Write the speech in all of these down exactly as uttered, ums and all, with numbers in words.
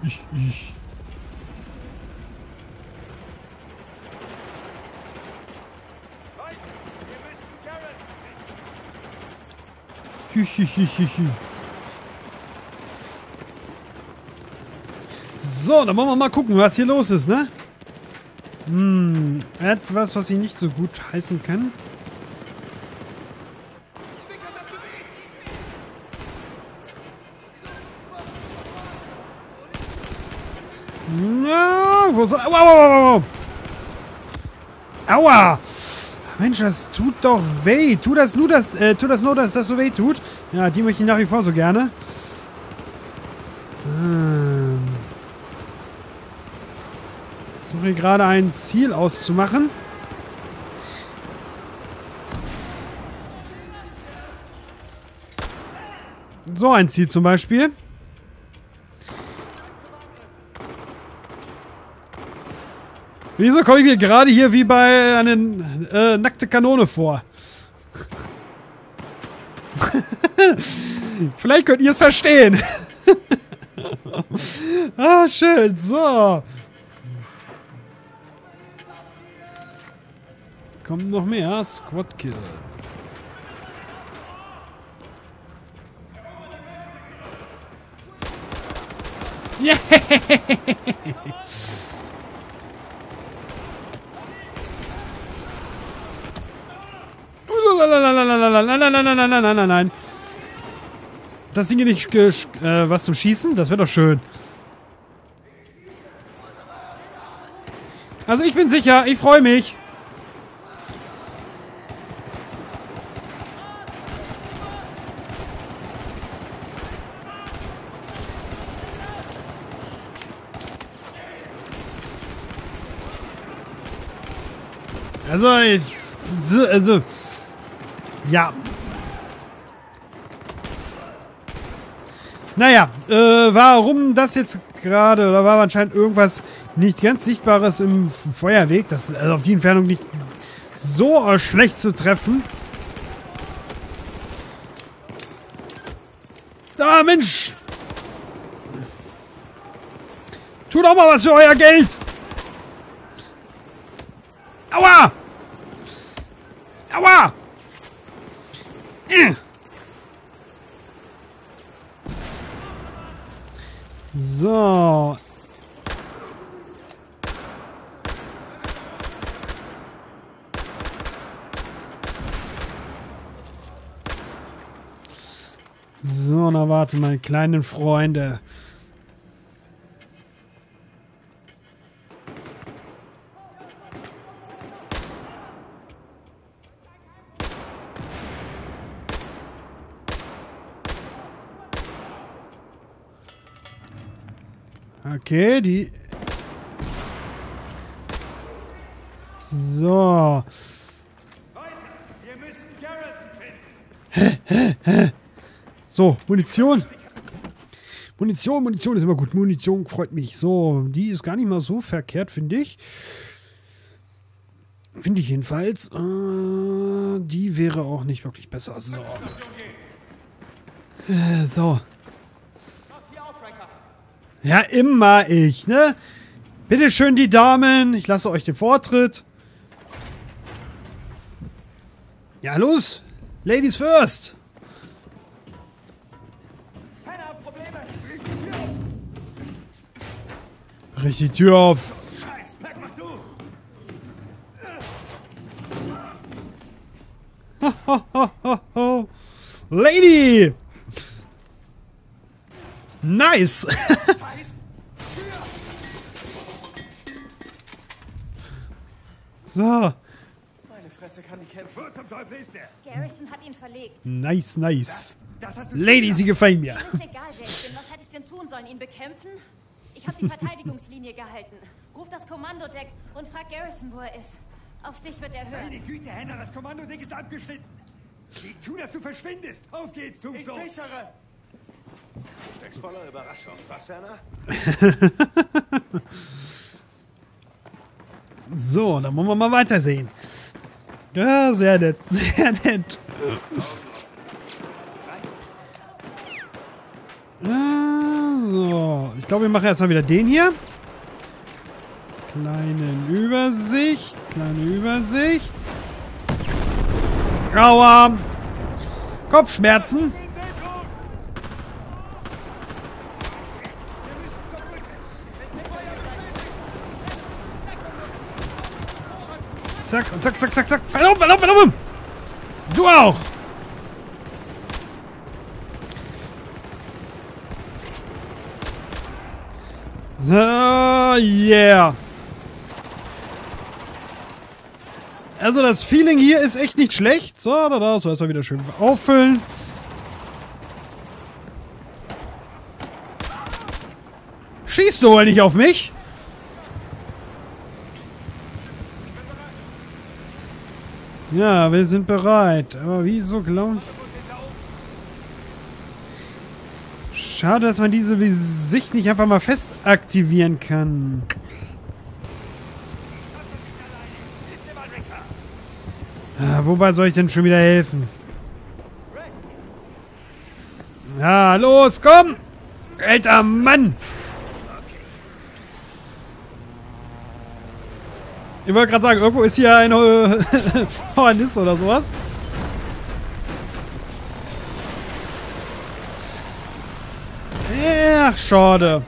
ich, ich. Hihihihihi. So, dann wollen wir mal gucken, was hier los ist, ne? Hm, etwas, was ich nicht so gut heißen kann. Na, wo soll... Aua, aua, aua. Aua! Mensch, das tut doch weh. Tu das nur, das, äh, tu das nur, dass das so weh tut. Ja, die möchte ich nach wie vor so gerne. Hm. Suche hier gerade ein Ziel auszumachen. So ein Ziel zum Beispiel. Wieso komme ich mir gerade hier wie bei einer äh, nackte Kanone vor? Vielleicht könnt ihr es verstehen. Ah, schön. So. Kommt noch mehr. Squad Kill. Yeah. Nein, nein, nein, nein, nein, nein, nein, nein, nein. Das Ding hier nicht äh, was zum Schießen? Das wäre doch schön. Also ich bin sicher, ich freue mich. Also, ich, also, ja. Naja, äh, warum das jetzt gerade, oder war anscheinend irgendwas nicht ganz Sichtbares im Feuerweg, das ist also auf die Entfernung nicht so äh, schlecht zu treffen. Ah, Mensch! Tut doch mal was für euer Geld! Aua! Aua! Äh. So. So, na warte, meine kleinen Freunde. Okay, die... So. Wir müssen Garrison finden. Hä, hä, hä? So, Munition. Munition, Munition ist immer gut. Munition freut mich. So, die ist gar nicht mal so verkehrt, finde ich. Finde ich jedenfalls. Äh, die wäre auch nicht wirklich besser. So. Äh, so. Ja, immer ich, ne? Bitte schön, die Damen. Ich lasse euch den Vortritt. Ja, los. Ladies first. Richt die Tür auf. Scheiß, Pack, mach du. Ha, ha, ha, ha, ha. Lady. Nice. So. Meine Fresse, kann die kämpfen. Wo zum Teufel ist der? Garrison hat ihn verlegt. Nice, nice. Das hast du Lady, sie gefallen mir. Ist egal, wer ich bin. Was hätte ich denn tun sollen? Ihn bekämpfen? Ich habe die Verteidigungslinie gehalten. Ruf das Kommandodeck und frag Garrison, wo er ist. Auf dich wird er hören. Meine Güte, Henner, das Kommandodeck ist abgeschnitten. Sieh zu, dass du verschwindest. Auf geht's, Tombstone. Ich sichere. Du steckst voller Überraschung, was, Henner? So, dann wollen wir mal weitersehen. Ja, sehr nett, sehr nett. Ah, So, ich glaube, wir machen erstmal wieder den hier. Kleine Übersicht. Kleine Übersicht. Aua. Kopfschmerzen. Zack, und zack, zack, zack, zack. Fall um, fall um, fall um. Du auch. So, yeah. Also das Feeling hier ist echt nicht schlecht. So, da, da, so erstmal wieder schön auffüllen. Schießt du wohl nicht auf mich? Ja, wir sind bereit. Aber wieso glauben... Schade, dass man diese Sicht nicht einfach mal fest aktivieren kann. Ah, wobei soll ich denn schon wieder helfen? Ja, los, komm! Alter Mann! Ich wollte gerade sagen, irgendwo ist hier ein äh, Hornist oder sowas. Ach, schade.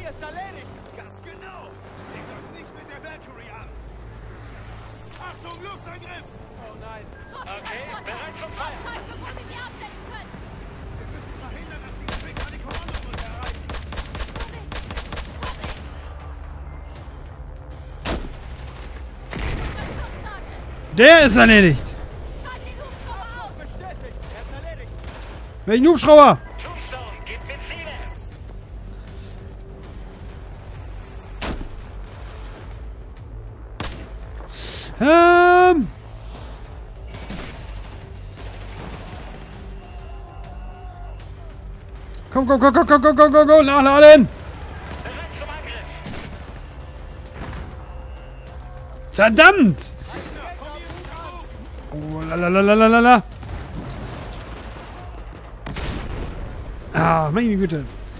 Der ist erledigt. Welchen Hubschrauber? Ähm. Komm, komm, komm, komm, komm, komm, komm, komm, komm, nachladen! Verdammt! Oh, lalalala. Ah, meine Güte.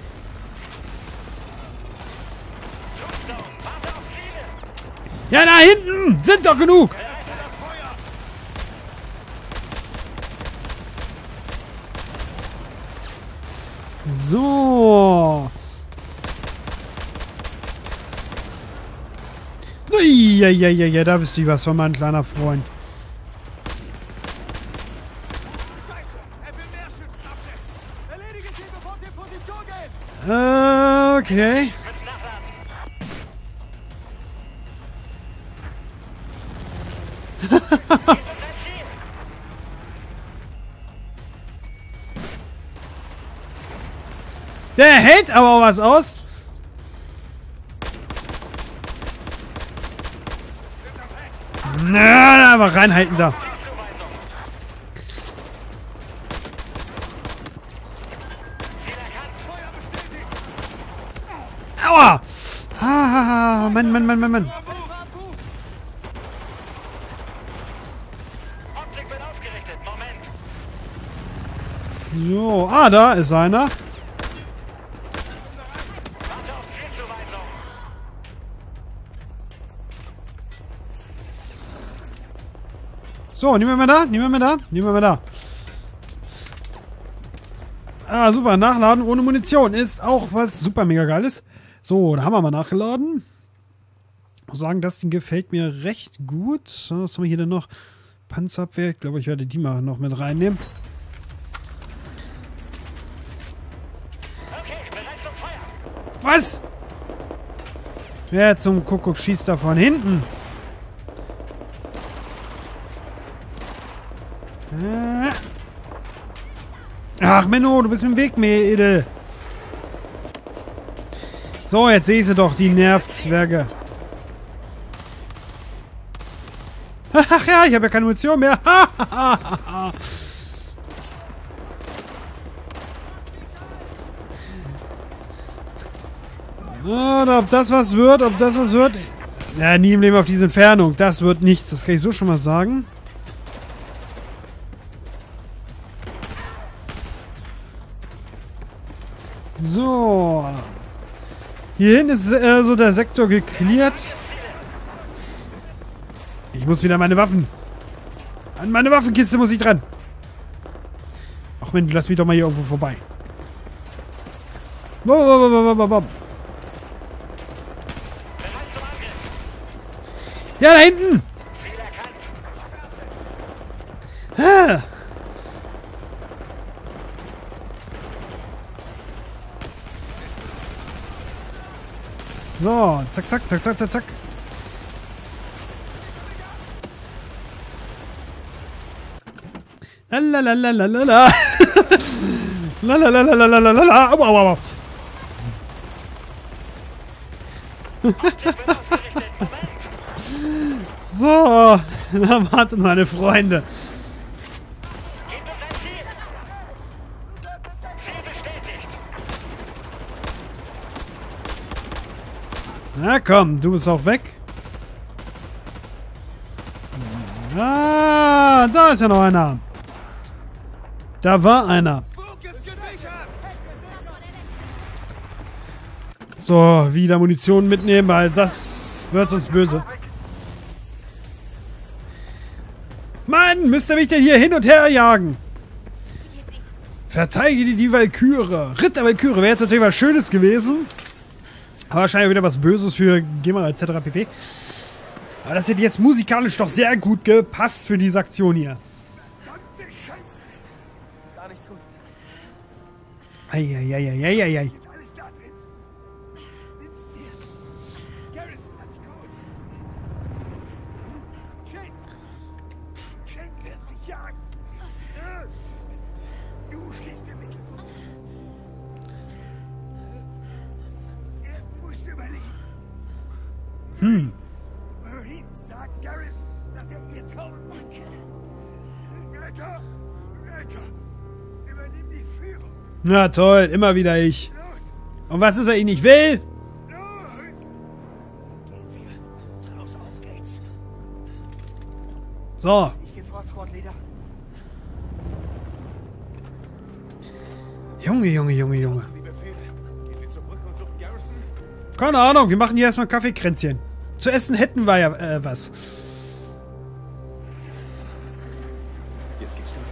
Ja, da hinten sind doch genug. So. Ja, ja, ja, ja, da bist du was von meinem kleiner Freund. Okay. Der hält aber auch was aus. Na, einfach reinhalten da. Aua! Ah, Mann, Mann, Mann, Mann, Mann. So, ah, da ist einer. So, niemand mehr da? Niemand mehr da? Niemand mehr da. Ah, super. Nachladen ohne Munition ist auch was super mega geiles. So, da haben wir mal nachgeladen. Ich muss sagen, das Ding gefällt mir recht gut. So, was haben wir hier denn noch? Panzerabwehr. Ich glaube, ich werde die mal noch mit reinnehmen. Okay, bereit zum Feuer. Was? Wer zum Kuckuck schießt da von hinten? Ach, Menno, du bist im Weg, Mädel. So, jetzt sehe ich sie doch, die Nervzwerge. Ach ja, ich habe ja keine Munition mehr. Und ob das was wird, ob das was wird. Ja, nie im Leben auf diese Entfernung. Das wird nichts, das kann ich so schon mal sagen. So. Hier hinten ist äh, so der Sektor geklärt. Ich muss wieder meine Waffen. An meine Waffenkiste muss ich dran. Ach Mensch, lass mich doch mal hier irgendwo vorbei. Bom, bom, bom, bom, bom. Ja, da hinten! Ah. So, zack, zack, zack, zack, zack, zack. Lalalalalalala. Lalalalalalala. Aua, aua, aua. So, da warten meine Freunde. Na komm, du bist auch weg. Ah, da ist ja noch einer. Da war einer. So, wieder Munition mitnehmen, weil das wird uns böse. Mann, müsst ihr mich denn hier hin und her jagen? Verteidige die Walküre. Ritter Walküre wäre jetzt natürlich was Schönes gewesen. Aber wahrscheinlich wieder was Böses für Gamer et cetera pp. Aber das hätte jetzt musikalisch doch sehr gut gepasst für diese Aktion hier. Gar nicht gut. Eieieiei. Ist alles da drin. Nimm's dir. Garrison hat die Codes. Jake. Jake wird dich jagen. Du stehst im Mittelpunkt. Er muss überleben. Hm. Marines sagt Garrison, dass er ihr trauen muss. Wrecker! Wrecker! Übernimm die Führung. Na toll, immer wieder ich. Los! Und was ist, wenn ich nicht will? Los! Gehen wir. Los, auf geht's. So. Ich geh vor, Squad Leader. Junge, Junge, Junge, Junge. Die Befehle. Gehen wir zur Brücke und suchen Garrison? Keine Ahnung, wir machen hier erstmal Kaffeekränzchen. Zu essen hätten wir ja äh, was. Jetzt gibst du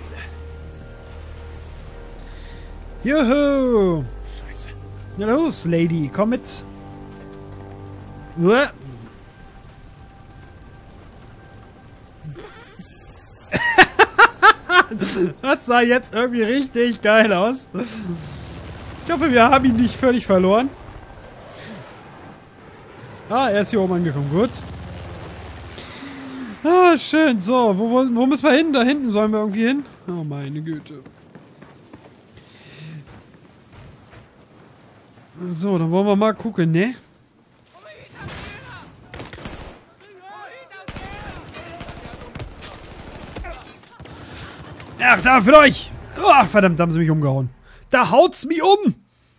mir die Befehle. Juhu. Scheiße. Na los, Lady, komm mit. Uah. Das sah jetzt irgendwie richtig geil aus. Ich hoffe, wir haben ihn nicht völlig verloren. Ah, er ist hier oben angekommen. Gut. Ah, schön. So, wo, wo, wo müssen wir hin? Da hinten sollen wir irgendwie hin. Oh, meine Güte. So, dann wollen wir mal gucken, ne? Ach, da für euch! Ach, verdammt, da haben sie mich umgehauen. Da haut's mich um!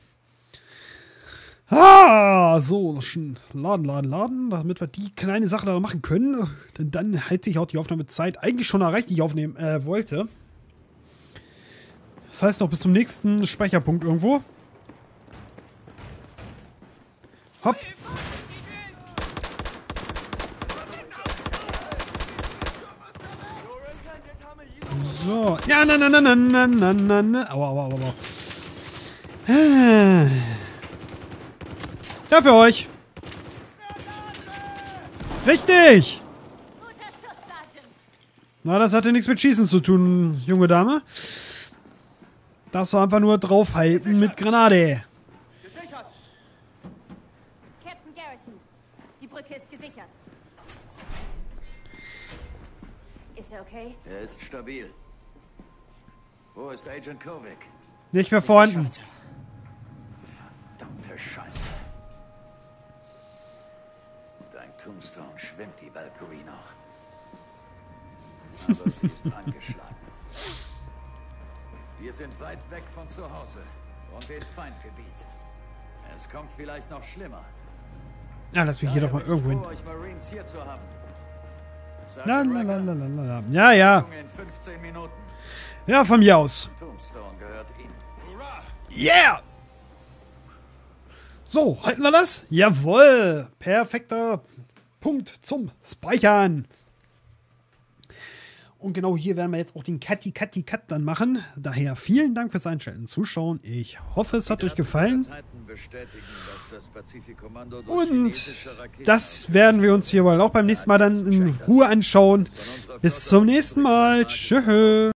Ah, so, schön. Laden, laden, laden, damit wir die kleine Sache da machen können. Denn dann hält sich auch die Aufnahmezeit eigentlich schon erreicht, die ich aufnehmen äh, wollte. Das heißt noch bis zum nächsten Speicherpunkt irgendwo. Hopp. So. Ja, na, na, na, na, na, na, na, na. Aua, aua, aua, aua. Ah. Ja, für euch. Richtig. Na, das hatte nichts mit Schießen zu tun, junge Dame. Das war einfach nur draufhalten mit Granate. Gesichert! Captain Garrison, die Brücke ist gesichert. Ist er okay? Er ist stabil. Wo ist Agent Kovic? Nicht mehr vorhanden. Verdammte Scheiße. Dank Tombstone schwimmt die Valkyrie noch. Aber sie ist angeschlagen. Wir sind weit weg von zu Hause und dem Feindgebiet. Es kommt vielleicht noch schlimmer. Ja, lass mich hier doch mal irgendwo hin. Euch Marines hier zu haben. La, la, la, la, la, la. Ja, ja. In fünfzehn Minuten. Ja, von mir aus. Tombstone gehört Ihnen. Hurra! Yeah! So, halten wir das? Jawohl! Perfekter Punkt zum Speichern. Und genau hier werden wir jetzt auch den Cutty Cutty Cut dann machen. Daher vielen Dank fürs Einschalten, Zuschauen. Ich hoffe, es hat euch gefallen. Und das werden wir uns hier wohl auch beim nächsten Mal dann in Ruhe anschauen. Bis zum nächsten Mal. Tschüss.